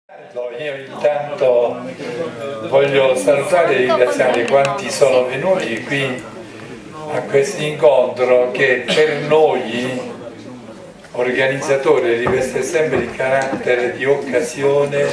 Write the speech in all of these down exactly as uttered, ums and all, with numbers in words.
Io intanto voglio salutare e ringraziare quanti sono venuti qui a questo incontro che per noi organizzatori riveste sempre il carattere di occasione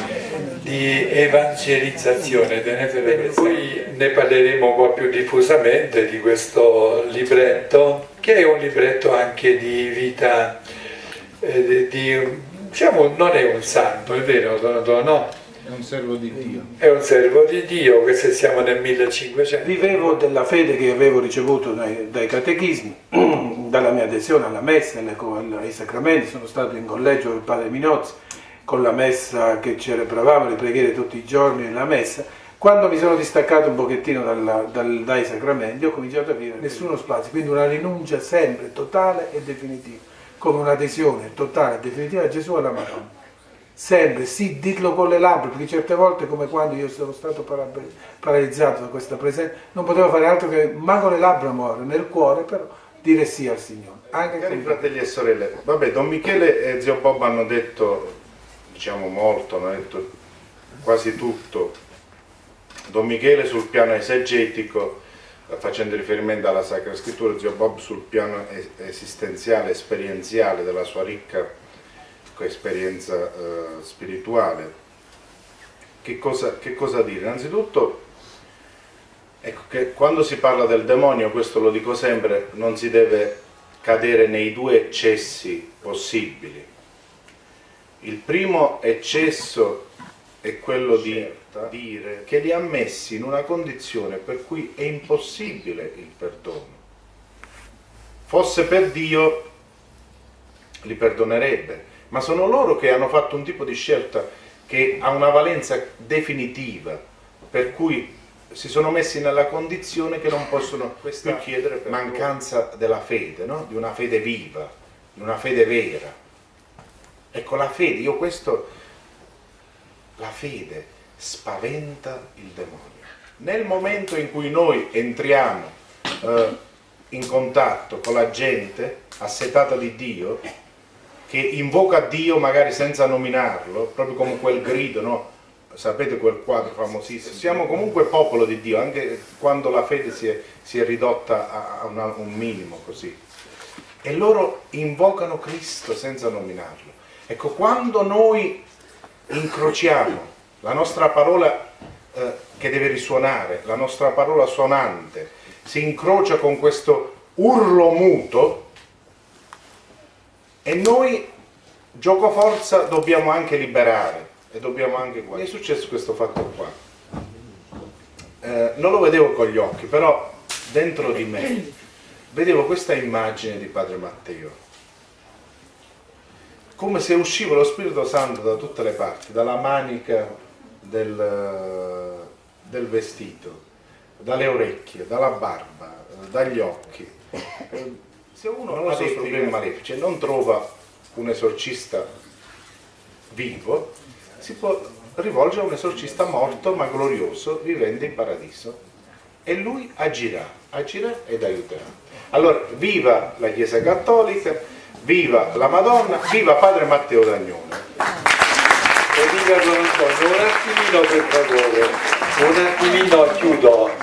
di evangelizzazione. Tenetele presente. Poi ne parleremo un po' più diffusamente di questo libretto, che è un libretto anche di vita, eh, di, diciamo, non è un santo, è vero, no? È un servo di Dio. È un servo di Dio, questo siamo nel millecinquecento. Vivevo della fede che avevo ricevuto dai, dai catechismi, dalla mia adesione alla messa, ai sacramenti. Sono stato in collegio con il padre Minozzi, con la messa che celebrava, le preghiere tutti i giorni nella messa. Quando mi sono distaccato un pochettino dalla, dal, dai sacramenti, ho cominciato a vivere nessuno spazio, quindi una rinuncia sempre totale e definitiva, come un'adesione totale e definitiva a Gesù e alla Madonna. Sempre, sì, dirlo con le labbra, perché certe volte, come quando io sono stato paralizzato da questa presenza, non potevo fare altro che, ma con le labbra muore, nel cuore però, dire sì al Signore. Anche Cari fratelli e sorelle, vabbè, Don Michele e Zio Bob hanno detto, diciamo molto, hanno detto quasi tutto. Don Michele sul piano esegetico, facendo riferimento alla Sacra Scrittura, Zio Bob sul piano esistenziale, esperienziale della sua ricca esperienza eh, spirituale. Che cosa, che cosa dire? Innanzitutto, ecco che quando si parla del demonio, questo lo dico sempre, non si deve cadere nei due eccessi possibili. Il primo eccesso è quello di dire che li ha messi in una condizione per cui è impossibile il perdono. Fosse per Dio li perdonerebbe, ma sono loro che hanno fatto un tipo di scelta che ha una valenza definitiva, per cui si sono messi nella condizione che non possono più chiedere per mancanza della fede, no? Di una fede viva, di una fede vera. Ecco, la fede, io questo, la fede spaventa il demonio. Nel momento in cui noi entriamo eh, in contatto con la gente assetata di Dio, che invoca Dio magari senza nominarlo, proprio come quel grido, no? Sapete quel quadro famosissimo? Siamo comunque popolo di Dio, anche quando la fede si è, si è ridotta a una, un minimo così. E loro invocano Cristo senza nominarlo. Ecco, quando noi incrociamo la nostra parola eh, che deve risuonare, la nostra parola suonante, si incrocia con questo urlo muto, e noi, gioco forza, dobbiamo anche liberare e dobbiamo anche guardare. Mi è successo questo fatto qua. Eh, non lo vedevo con gli occhi, però dentro di me vedevo questa immagine di Padre Matteo. Come se usciva lo Spirito Santo da tutte le parti, dalla manica del, del vestito, dalle orecchie, dalla barba, dagli occhi. Se uno non ha dei problemi malefici e non trova un esorcista vivo, si può rivolgere a un esorcista morto ma glorioso, vivente in paradiso, e lui agirà, agirà ed aiuterà. Allora, viva la Chiesa Cattolica, viva la Madonna, viva Padre Matteo d'Agnone. E viva Don Antonio, un attimino per favore, un attimino chiudo.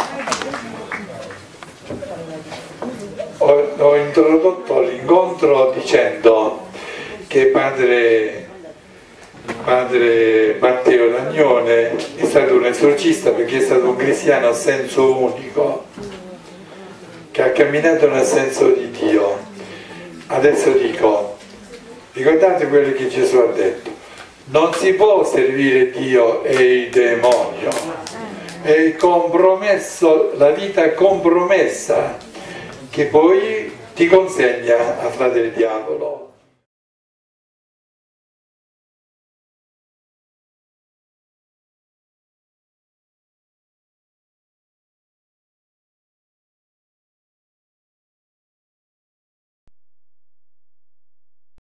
Ho, ho introdotto l'incontro dicendo che padre, padre Matteo d'Agnone è stato un esorcista, perché è stato un cristiano a senso unico, che ha camminato nel senso di Dio. Adesso dico, ricordate quello che Gesù ha detto: non si può servire Dio e il demonio, è il compromesso, la vita compromessa che poi ti consegna a fratello diavolo.